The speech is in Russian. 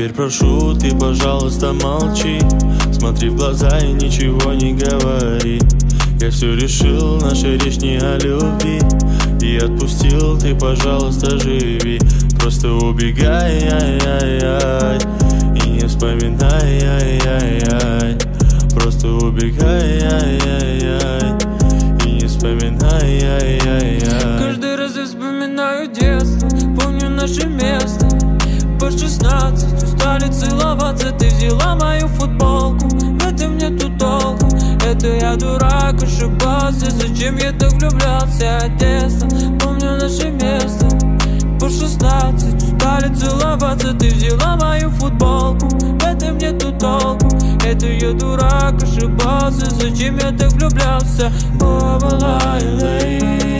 Теперь прошу, ты, пожалуйста, молчи. Смотри в глаза и ничего не говори. Я все решил, наша речь не о любви. И отпустил, ты, пожалуйста, живи. Просто убегай, ай-яй-яй, и не вспоминай, ай-яй-яй. Просто убегай, ай-яй-яй, и не вспоминай, ай-яй-яй. Каждый раз я вспоминаю детство, помню наше место. По 16 устали целоваться, ты взяла мою футболку. В этом нету толку, это я дурак, ошибался. Зачем я так влюблялся от детства? Помню наше место. По 16 устали целоваться, ты взяла мою футболку. В этом нету толку, это я дурак, ошибался. Зачем я так влюблялся?